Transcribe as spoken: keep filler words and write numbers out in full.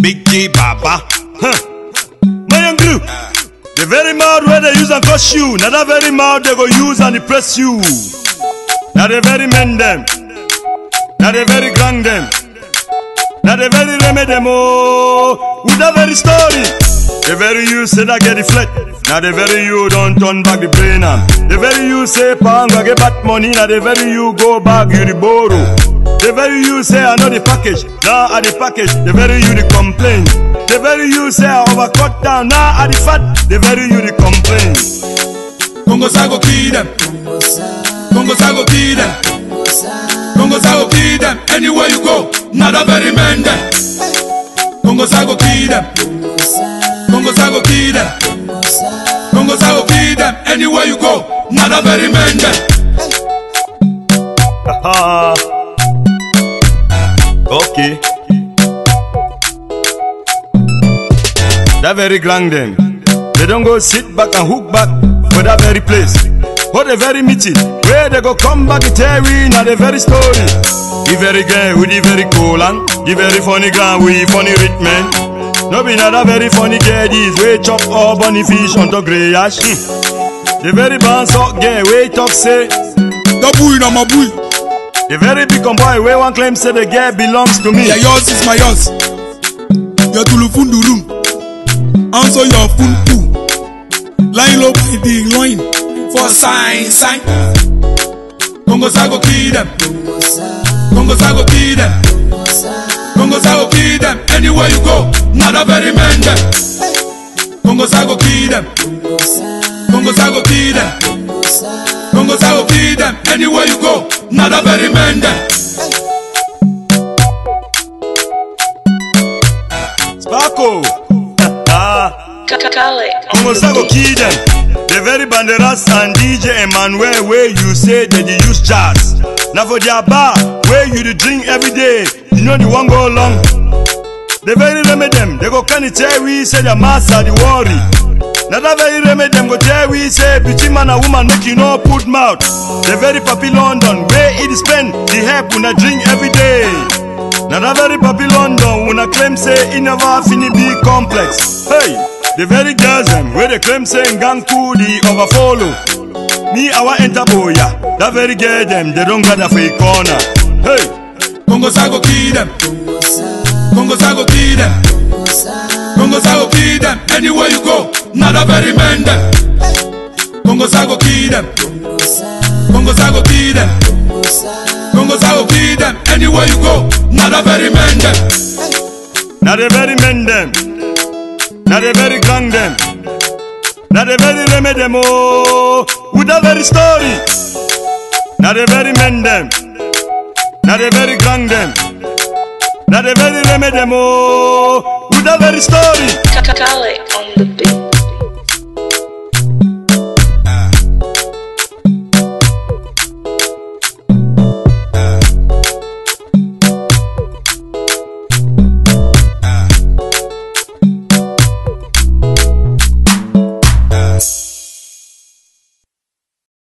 Big G Baba. Huh. My young group. The very mouth where they use and crush you. Not the very mouth they go use and impress you. Not the very men them. Not the very gang them. Not the very remedy them. Oh, with the very story. The very you say that get the flat. Now the very you don't turn back the brain am. The very you say panga get back money. Now the very you go back you the borrow. The very you say I know the package. Now I the package. The very you the complain. The very you say I overcut down. Now I the fat. The very you the complain. Congo Sago kill them. Congo Sago kill them. Congo Sago kill them. Anywhere you go, not a very man them. Congo Sago kill them. Congo Sago kill them. Congo Sago kill them. Anywhere you go, not a very man them. Haha. Okay. That very gang them. They don't go sit back and hook back for that very place. For the very meeting where they go come back and tell we now the very story. The very guy with the very cool and the very funny gang with the funny rich man. No be not a very funny guy this way chop all bunny fish on the grey ash. The very bounce up guy way talk say the boy na my boy. The very big boy where one claim say the guy belongs to me. Yeah, yours is my yours. Your tulufundu room. Answer your full poo. Line low by the line for sign sign. Congo Sago kill them. Congo Sago kill them. Congo Sago kill them. Anywhere you go, not a very man them. Congo Sago kill them. Congo Sago kill them. Congo Sago kill them. Anywhere you go, not a very man them. Spaco. Kalle Congo Sago kill them. The very banderas and D J Emmanuel where you say that they use jazz. Now for their bar where you the drink every day, you know the one go long. The very remedy them, they go can it tell we say their master the worry. Now that very remedy them go tell we say between man and woman make you know put mouth. The very papi London where it spend the help when I drink every day. Now that very papi London when I claim say it never fini be complex. Hey. The very girls them where they claim saying gang cool the overfollow. Me our enter boya. That very girl them they don't gather for a corner. Hey, Congo Sago kill them. Congo Sago kill them. Congo Sago kill them. Anywhere you go, not a very man them. Congo Sago kill them. Congo Sago kill them. Congo Sago kill them. Anywhere you go, not a very man them. Not a very man them. Not the very gang them. Not the very remedy them. Oh, with the very story. Not the very men them. Not the very gang them. Not the very remedy them. Oh, with the very story. Kalle on the beat.